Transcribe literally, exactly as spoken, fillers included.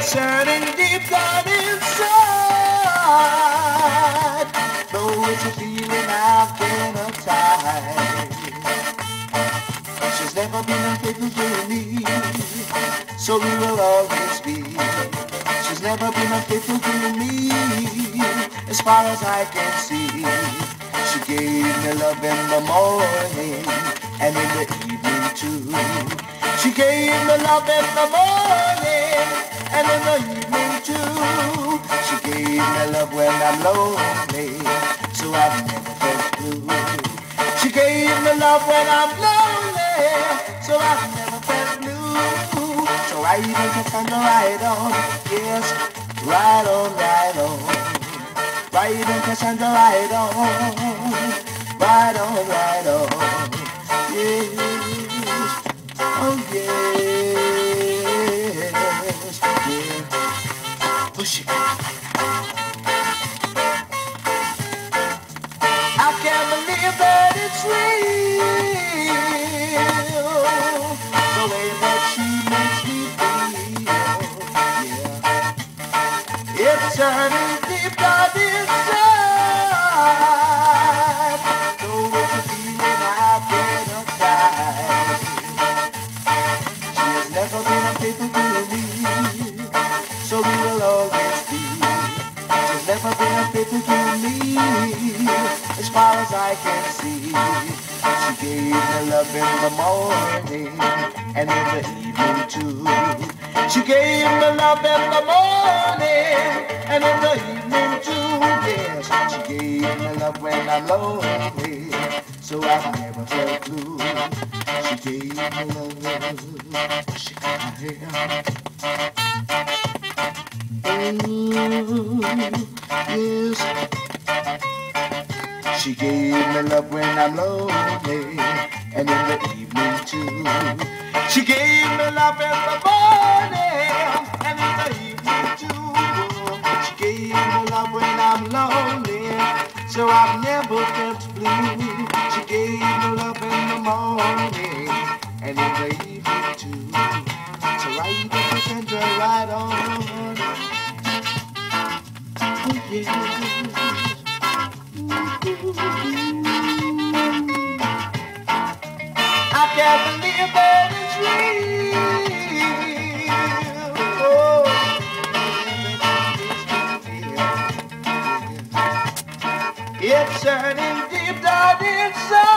It's hurting deep down inside. Though it's a feeling I've been uptight. She's never been unfaithful to me, so we will always be. She's never been unfaithful to me, as far as I can see. She gave me love in the morning and in the evening too. She gave me love in the morning and in the evening too. She gave me love when I'm lonely, so I've never felt blue. She gave me love when I'm lonely, so I've never felt blue. So ride on, Cassandra, ride on, yes, ride on, ride on. Ride on, Cassandra, ride on, ride on, ride on, yes, oh yes, yeah, push it. I can't believe that it's real, the way that she makes me feel, yeah. It's hurting deep down inside, though it's a feeling I've been uptight. She has never been unfaithful to me, so we will always be. She's never been unfaithful to me, as far as I can see. She gave me love in the morning and in the evening too. She gave me love in the morning and in the evening too. Yes, she gave me love when I'm lonely, so I've never felt blue. She gave me love. She Ooh, yes. She gave me love when I'm lonely and in the evening too. She gave me love in the morning and in the evening too. She gave me love when I'm lonely, so I've never felt blue. She gave me love in the morning and in the evening too. So ride on, Cassandra, ride on. Oh, yeah. I can't believe that it's real. Oh, it's hurting deep down inside.